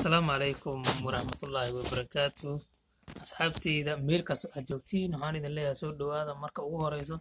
السلام عليكم ورحمة الله وبركاته أصحابتي إذا ميلكا joogtiin waxaan idin leeyahay soo dhawaada marka ugu horeyso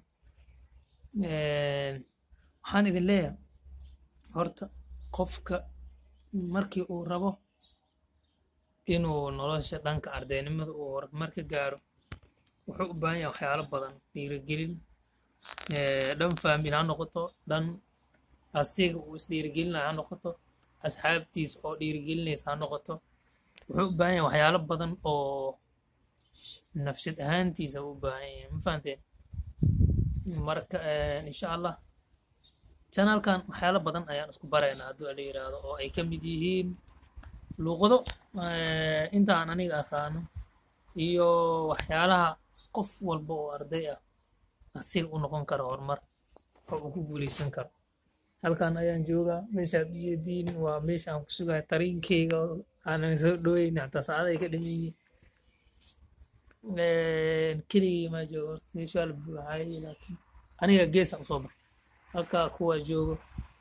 waxaan idin leeyahay horta qofka markii uu rabo inuu nolosha dhanka ardaynimada uu horumar ka gaaro wuxuu u baahan yahay waxyaalo badan dhiirigelin dhan faamil ha noqoto dhan asiga uu isdhiirigelinayo ha noqoto asxaabtiisa oo dhiirigelinaysa ha noqoto wuxuu u baahan yahay waxyaalo badan oo nafsad ahaantiisa u baahan yahay ma fahanteen marka insha allah channelkan waxyaalo badan ayaan isku baraynaa hadduu la yiraahdo oo ay ka mid yihiin luqado intaan aniga aqaano iyo waxyaalaha qof walba oo arday ah asiga u noqon karo horumar oo uu ku guuleysan karo halkan ayaan joogaa meeshaad ujeediin waa meesha aan ku sugahay tariinkeyga aanan soo dhaweyn hataa saacada ay ka dhiman yihiin keligii maa joogo meesha waa la buuxayay laakiin aniga geesaan usoo baxay halkaa kuwa joogo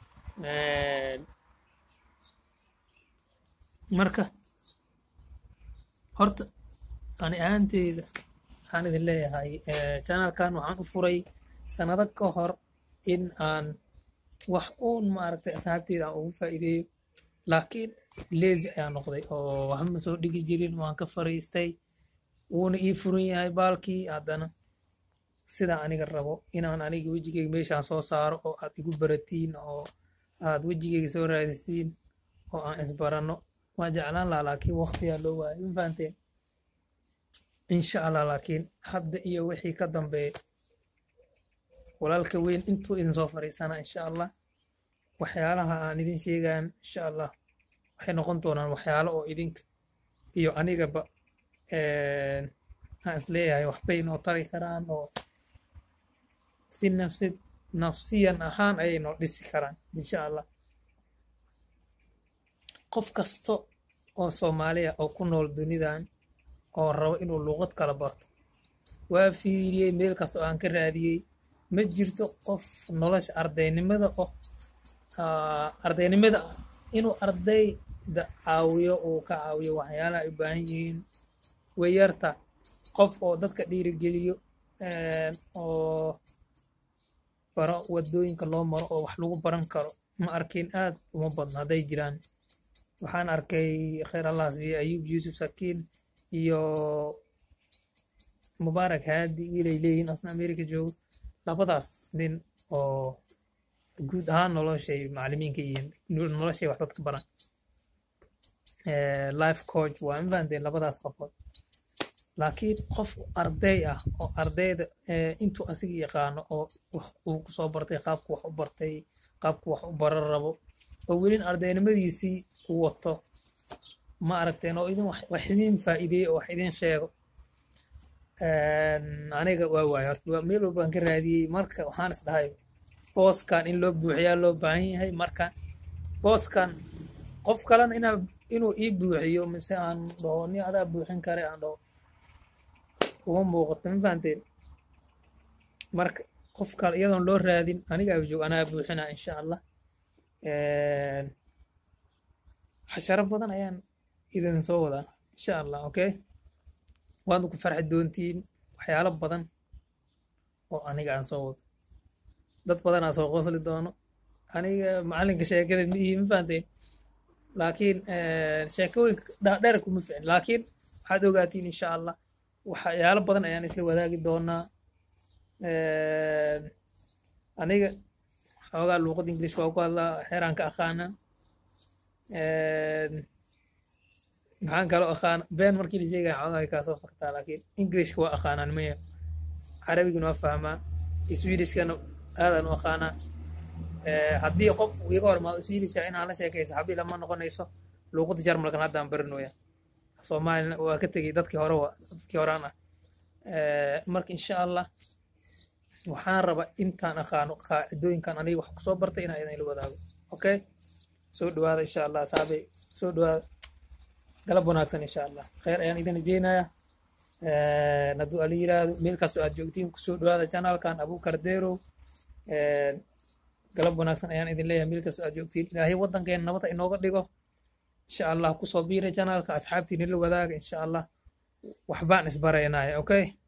marka horta ani ahaanteyda waxaan idin leeyahay channelkan waxaan u furay sanado ka hor in aan wax uun maaragtay asxaabteyda aan ugu faa'iideeyo laakiin lazy ayaan noqday oo waxba ma soo dhigi jirin waan ka fariistay wuuna ii furan yahay baalkii haddana sida aniga rabo inaan aniga wejigeyga meeshaan soo saaro oo aad igu baratiin oo aad wejigeyga soo raadisiin oo aan isbaranno waan jeclaan lahaa laakiin waqtiyaa loo waayay ma fahanteen insha allah laakiin hadda iyo wixii ka dambeeya walaalka weyn intuu idin soo fariisana insha allah waxyaalaha aan idin sheegaan insha allah waxay noqon doonaan waxyaalo oo idinka iyo anigaba aan isleeyahay waxbay noo tari karaan oo si nafsiyan ahaan ayay noo dhisi karaan insha allah qof kasta oo soomaaliya oo ku nool dunidan oo rabo inuu luqad kala barto waa fiiriyey meel kasta oo aan ka raadiyey ma jirto qof nolosha ardaynimada oo ardaynimada inuu ardayda caawiyo uu ka caawiyo waxyaalaha ay u baahan yihiin way yarta qof oo dadka dhiirigeliyo oo baro wadooyinka loo maro oo wax lagu baran karo ma arkin aad uma badno hadday jiraan waxaan arkay khayr allah siiye ayuub yuusuf sakiin iyo mubaarak haadi wiilay leeyihiin asna america joogo labadaas nin oo guud ahaan noloshay macallimiinka yihiin noloshay wax dadka baran life coach waa ma fahanteen labadaas qofood laakiin qof arday ah oo ardayda intuu asiga yaqaano oo uu ku soo bartay qaabku wax u bartay qaabku wax u baran rabo oo welin ardaynimadiisii uu wato ma aragteen oo idin wax idin faa'iideeyo oo wax idin sheego aniga waa waay horta waa meel walbaan ka raadiyey marka waxaan is dhahay booskan in loo buuxiyaa loo baahan yahay marka booskan qof kalena inuu ii buuxiyo mise aan dhaho ni adaa buuxin kare aan dhaho uma muuqato ma fahanteen marka qof kale iyadoon loo raadin aniga joog anaa buuxinaa insha allah xasharo badan ayaan idin soo wadaa insha allah okay waad ku farxi doontiin waxyaalo badan oo aniga aan soo wado dad badan aan soo qosli doono aniga macallinka sheekada ma ihi ma fahanteen laakiin sheekooyinka dhaadheer kuma ficin laakiin waxaad ogaatiin insha allah waxyaalo badan ayaan isla wadaagi doonaa aniga xoogaa luuqada ingiliish waa ku hadlaa xeeraan ka aqaana maxaan kaloo aqaana been markii la sheegaya xoogaa kaa soo fartaa laakiin ingiliishka waa aqaanaa nimaya carabigana waa fahmaa swedishkana aadaan u aqaanaa haddii qof iga hor imaado swedishka inaan la sheekayso haddii lama noqonayso luuqada jarmalkan haddaan baranooya soomaalina waa ka tegey dadkii horaan ah marka insha allah waxaan rabaa intaan aqaano qaacidooyinkan aniga wax kusoo bartay inaan idin la wadaago okay soo dhawaada insha allah saabay soo dhawaada galab wanaagsan insha allah khayr ayaan idin rajeynayaa hadduu ala yiraahdo meel kastoo aad joogtiin kusoo dhawaada channelkan abuukar deerow galab wanaagsan ayaan idin leeyahay meel kastoo aad joogtiin ilaahay waddankeena nabada inooga dhigo insha allah kusoo biira janaalka asxaabtiina la wadaaga insha allah waxbaan isbaraynaya okay